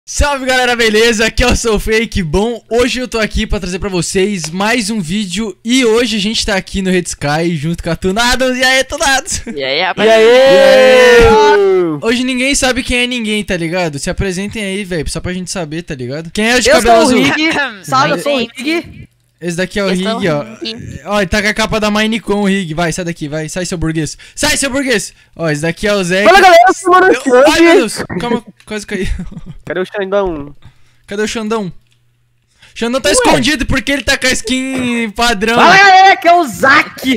Salve galera, beleza? Aqui é o Sou Fake. Bom, hoje eu tô aqui pra trazer pra vocês mais um vídeo. E hoje a gente tá aqui no Red Sky junto com a Tunados. E aí, Tunados? E aí, E rapaziada? aí? Hoje ninguém sabe quem é ninguém, tá ligado? Se apresentem aí, velho, só pra gente saber, tá ligado? Quem é o de Eu cabelo sou o azul? Rig, salve, eu sou o Rig. Esse daqui é o Rig, ó. Ó, ele tá com a capa da Minecon, o Rig. Vai, sai daqui, vai. Sai, seu burguês. Sai, seu burguês. Ó, esse daqui é o Zé. Fala galera, eu sou o Mano Ai, meu Deus. Calma, quase caí. Cadê o Xandão? Cadê o Xandão? Xandão tá escondido porque ele tá com a skin padrão. Fala galera, que é o Zack.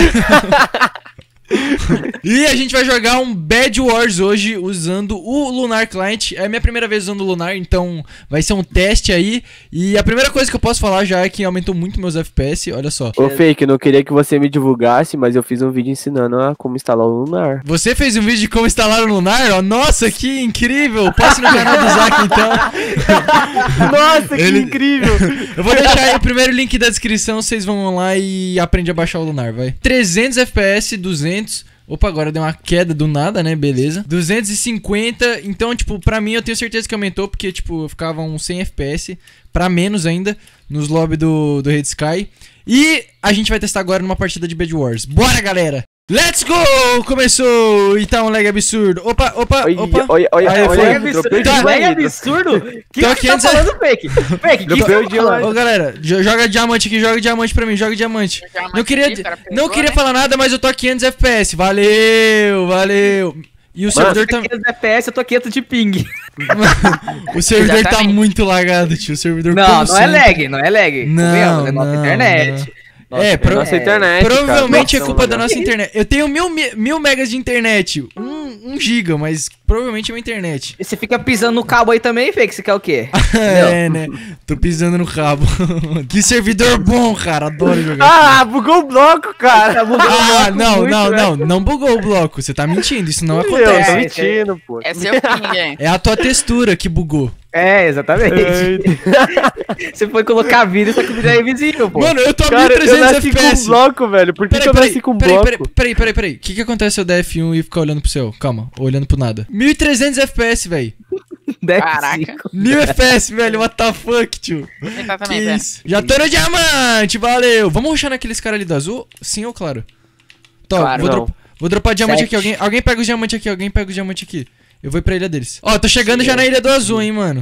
E a gente vai jogar um Bed Wars hoje usando o Lunar Client. É a minha primeira vez usando o Lunar, então vai ser um teste aí. E a primeira coisa que eu posso falar já é que aumentou muito meus FPS, olha só. Ô Fake, eu não queria que você me divulgasse, mas eu fiz um vídeo ensinando a como instalar o Lunar. Você fez um vídeo de como instalar o Lunar? Ó, nossa, que incrível! Passe no canal do Zack então. Nossa, que incrível! Eu vou deixar aí o primeiro link da descrição, vocês vão lá e aprendem a baixar o Lunar, vai. 300 FPS, 200. Opa, agora deu uma queda do nada, né? Beleza. 250. Então, tipo, pra mim eu tenho certeza que aumentou, porque, tipo, eu ficava uns 100 FPS. Pra menos ainda, nos lobbies do Red Sky. E a gente vai testar agora numa partida de Bed Wars. Bora, galera! Let's go! Começou! E tá um lag absurdo. Opa. Olha, Aí, foi. Lag absurdo, Tá. lag absurdo. Que Tô você aqui tá antes- falando, Fake? Fake, que Dropei você o tá dia falando? Ô, galera, joga diamante aqui, joga diamante pra mim, joga diamante. Diamante Não queria, aqui, cara, não pegou, queria né? falar nada, mas eu tô a 500 FPS. Valeu. E o servidor Eu tô tá... 500 FPS, eu tô 500 de ping. O servidor tá Exatamente. muito lagado, tio. O servidor Não, como não é sempre. lag, não é lag. Não, Convenhamos, é nossa não, internet. É, pro- Nossa internet, Provavelmente cara. é culpa da nossa internet. Eu tenho mil megas de internet. 1 giga, mas provavelmente é uma internet. E você fica pisando no cabo aí também, Fake? Você quer o quê? É, né? Tô pisando no cabo. Que servidor bom, cara. Adoro jogar. Ah, bugou o bloco, cara! Ah, não bugou o bloco. Você tá mentindo, isso não Eu tô acontece. mentindo, pô. É seu ping, hein? É a tua textura que bugou. É, exatamente. Você foi colocar a vida, só que a vida é invisível, pô. Mano, eu tô a Cara, eu 1300 nasci com FPS. um bloco, velho. Por que eu nasci com um bloco? Peraí. O que acontece se eu der F1 e ficar olhando pro céu? Calma, olhando pro nada. 1300 FPS, velho. Caraca. 1000 FPS, velho. What the fuck, tio? Tá Que também, velho. isso? Já tô no diamante, valeu. Vamos rushar naqueles caras ali do azul? Sim ou claro? Tá, Claro. vou dropar diamante 7. aqui. Alguém pega os diamantes aqui, Eu vou pra ilha deles. Ó, tô chegando já na ilha do azul, hein, mano.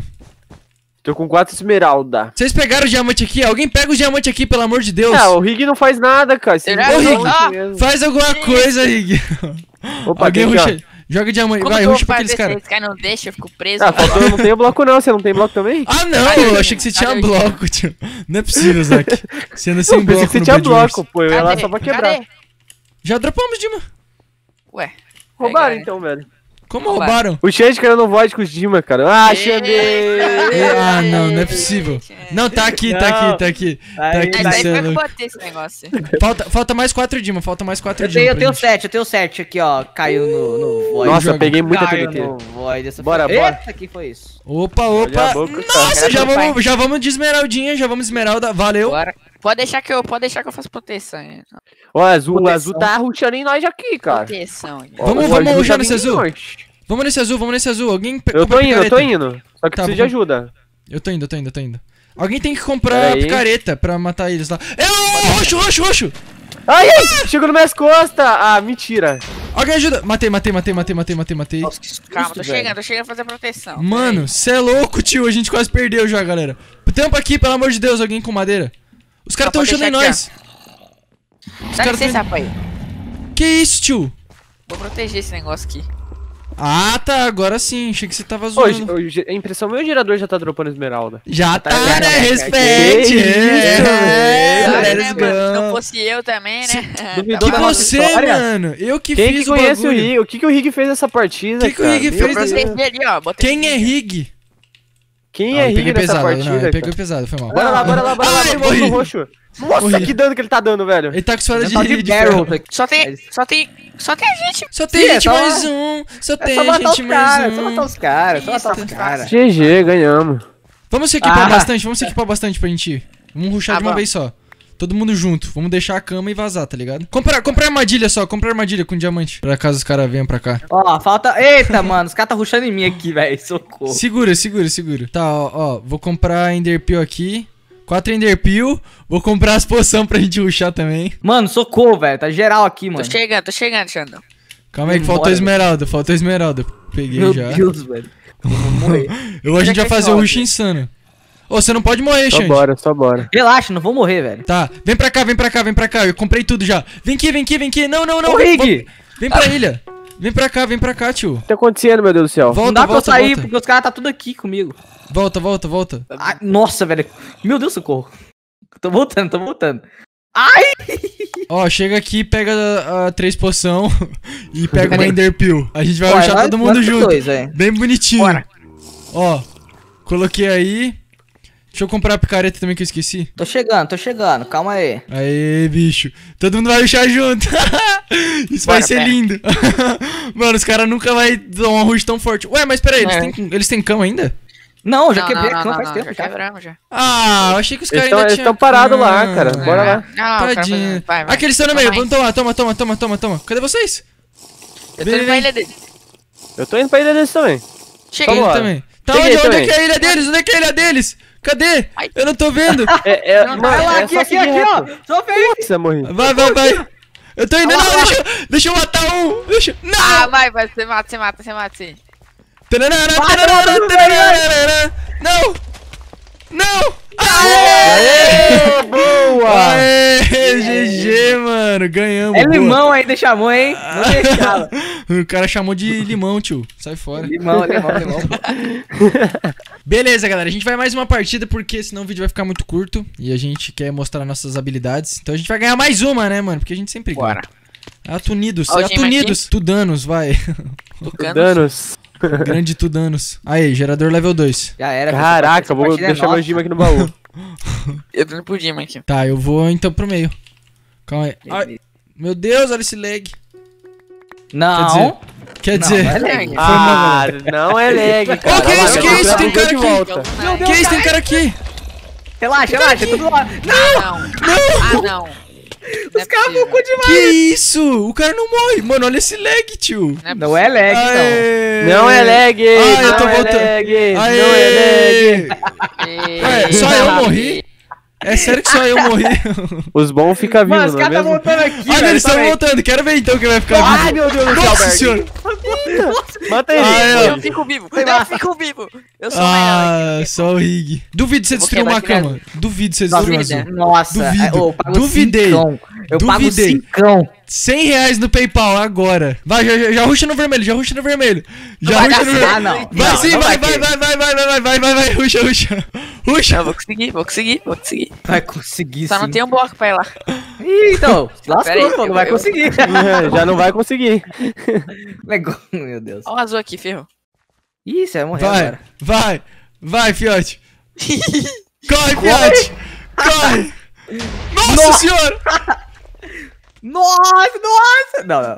Tô com 4 esmeralda. Vocês pegaram o diamante aqui? Alguém pega os diamantes aqui, pelo amor de Deus. Ah, o Rig não faz nada, cara. Será? Você Ô, não Rig, faz mesmo. faz alguma coisa, Rig. Opa, Alguém aqui, ó. rusha. Joga diamante. Como Vai, que eu rusha vou pra aqueles fazer caras. se esse cara não deixa, eu fico preso? Ah, faltou, eu não tenho bloco não. Você não tem bloco também? Ah, não, Cadê eu o achei que você Cadê tinha o bloco, tio. Não é possível, Zack. Você anda sem Eu pensei bloco que você no tinha Bed Wars. bloco, pô. Eu ia lá só pra quebrar. Cadê? Já dropamos, Dima. Ué. Roubaram Pega, então, velho. Como Roubaram. roubaram? O Xande querendo voz com os Dima, cara. Ah, Xande! Ah, não é possível. Não, tá aqui. Aí, Mas Aqui, daí cê é foi que eu louco. botei esse negócio. Falta mais 4 Dima, Eu tenho 7 aqui, ó. Caiu no void. Nossa, jogo. eu peguei muita Caiu TNT. no void. Essa Bora, foi... bora. Eita, que foi isso? Opa. Olha a boca, Nossa, cara. já vamos de esmeraldinha, já vamos de esmeralda. Valeu. Bora. Pode deixar que eu faço proteção. Hein? Ó, o azul Proteção. tá rushando em nós aqui, cara. Proteção. Hein? Ó, Vamos o azul rushar tá nesse vindo em azul. nós. Vamos nesse azul. Alguém Eu tô compra indo. picareta. Só que Tá, preciso de vamos. ajuda. Eu tô indo. Alguém tem que comprar Pera aí. picareta pra matar eles lá. Roxo! Ai! Chegou nas minhas costas! Ah, mentira. Alguém ajuda. Matei. Calma, tô chegando a fazer proteção. Mano, cê é louco, tio. A gente quase perdeu já, galera. Tampa aqui, pelo amor de Deus, alguém com madeira. Os caras tão pode rushando em deixar nós. Dá caras licença, tão- rapaz. Que isso, tio? Vou proteger esse negócio aqui. Ah, tá. Agora sim. Achei que você tava Hoje, zoando. a impressão, meu gerador já tá dropando esmeralda. Já tá, já, né? já, Respeite. que isso, Sabe, Let's né, mano? Se não go. fosse eu também, né? duvidou Que da nossa você, história? mano. Eu que Quem fiz que o conhece o bagulho. Rig? O que o Rig fez nessa partida, Que o cara? Rig Meu fez Eu Deus. nessa- protegi ali, ó. Botei Quem é Rig? Quem Ah, é eu Rig peguei nessa pesado, partida, não, eu cara? peguei pesado, foi mal. Bora lá. Ai, Vamos morri. no roxo. Nossa, Morri. que dano que ele tá dando, velho. Ele tá com espada Tá de barrel. ferro. Só tem a gente. Só tem Sim, é gente só- mais um. Só É tem só matar gente os mais caras, só um. matar os caras, só matar os caras. GG, ganhamos. Vamos se equipar Ah. bastante, pra gente ir. Vamos rushar de uma vamos. vez só. Todo mundo junto. Vamos deixar a cama e vazar, tá ligado? Comprar armadilha só. Comprar armadilha com diamante. Pra caso os caras venham pra cá. Ó, falta... Eita, mano. Os caras tá rushando em mim aqui, velho. Socorro. Segura. Tá, ó. Vou comprar Enderpeel aqui. 4 Enderpeel. Vou comprar as poções pra gente rushar também. Mano, socorro, velho. Tá geral aqui, mano. Tô chegando, Xandão. Calma aí que Embora, faltou esmeralda. Peguei Meu já. Deus, velho. Eu vou morrer. A gente vai fazer o sobe. rush insano. Ô, você não pode morrer, Só Xande. só bora. Relaxa, não vou morrer, velho. Tá, vem pra cá. Eu comprei tudo já. Vem aqui. Não. Ô, Rig! Vem pra ilha. Vem pra cá, tio. O que tá acontecendo, meu Deus do céu? Volta, Não dá pra eu volta, sair, volta. porque os caras tá tudo aqui comigo. Volta. Ai, nossa, velho. Meu Deus, socorro. Tô voltando. Ó, chega aqui, pega a 3 poção e pega uma Cadê? Enderpeel. A gente vai Bora, rushar todo nós mundo junto. dois, velho. Bem bonitinho. Bora. Ó, coloquei aí. Deixa eu comprar a picareta também que eu esqueci. Tô chegando. Calma aí. Aê, bicho. Todo mundo vai rushar junto. Isso vai Bora, ser pera. lindo. Mano, os caras nunca vai dar uma rush tão forte. Ué, mas peraí, eles têm cama ainda? Não, já Não, quebrei a não, cama não, faz não, tempo já já. quebramos já. Ah, eu achei que os caras Eles ainda estão tinham parados lá, cama. cara. Bora lá. Não, Tadinho. vai. Aqui eles estão no meio. Vamos toma. Cadê vocês? Eu tô indo pra ilha dele. Eu tô indo pra ilha deles também. Cheguei. Ele Vambora. também. Tá, Peguei onde é também. que é a ilha deles? Onde é que é a ilha deles? Cadê? Ai. Eu não tô vendo. Não, Vai lá, é aqui, só aqui, seguir reto. ó. Só vem. Você morrer. Vai. Eu tô indo. Não, deixa eu matar um. Ah, Não. vai, você mata sim. Não. Aê, boa! Aê, GG, mano. Ganhamos. É boa. limão ainda chamou, hein? Não deixava. O cara chamou de limão, tio. Sai fora. Limão. Beleza, galera. A gente vai mais uma partida porque senão o vídeo vai ficar muito curto. E a gente quer mostrar nossas habilidades. Então a gente vai ganhar mais uma, né, mano? Porque a gente sempre ganha. Bora. Atunidos. Ó, o time Atunidos. Tudanos, vai. Tucanos. Danos. Grande Tudanos. Aí, gerador level 2. Já era. Caraca, essa vou partida é deixar meu nossa. gima aqui no baú. Eu tô indo pro Dima aqui. Tá, eu vou então pro meio. Calma aí. Ai, meu Deus, olha esse lag. Não. Quer Não, dizer... não é lag. Ah, não é lag, cara. Ô, que isso, Vai, que vai, isso? vai, Tem cara de aqui. volta. Meu Deus, Que isso? Tem cara aqui. Relaxa, tudo lá. Não. Os caras focou demais. Que isso? O cara não morre. Mano, olha esse lag, tio. Não é lag, não. Aê. Não é lag. Ai, eu não tô é voltando. lag. Aê. Não é lag. Ué, só eu morri? É sério que só eu morri? Os bons ficam Mano, vivos, os não é caras tá mesmo? voltando aqui, Olha, velho, eles estão também. voltando. Quero ver então quem vai ficar Ai, vivo. meu Deus do céu, Nossa Berg. senhora. Mata ele. Ai, ó. Eu fico vivo. Eu sou o melhor. Ah, só o Rig. Duvido você Eu vou destruir uma quebrar cama. Duvido você Nossa, destruir um azul. Nossa, Duvido. eu pago Duvidei. cincão. Eu pago Duvidei. cincão. R$100 no PayPal agora. Vai, já rusha no vermelho, Já rusha no vermelho. Não vai dar no certo. Ah, não. Vai Não, sim, não vai, ter. vai, rusha. Rusha. Eu vou conseguir. Vai conseguir, Só sim. não tem um bloco pra ir lá. Ih, então, lascou, Pera aí, pô, não vai conseguir. Já não vai conseguir. Legal, meu Deus. Ó o azul aqui, ferro. Ih, você vai morrer agora. Vai, fiote. Corre, fiote. Corre. Nossa senhora. Nossa! Não.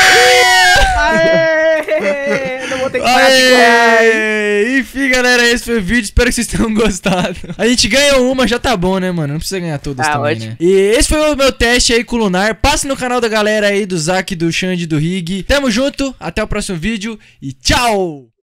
Aê! Não vou ter que pagar R$5. Aê! Enfim, galera, esse foi o vídeo. Espero que vocês tenham gostado. A gente ganhou uma, já tá bom, né, mano? Não precisa ganhar todas também, ótimo. né? E esse foi o meu teste aí com o Lunar. Passe no canal da galera aí, do Zac, do Xande, do Rig. Tamo junto, até o próximo vídeo e tchau!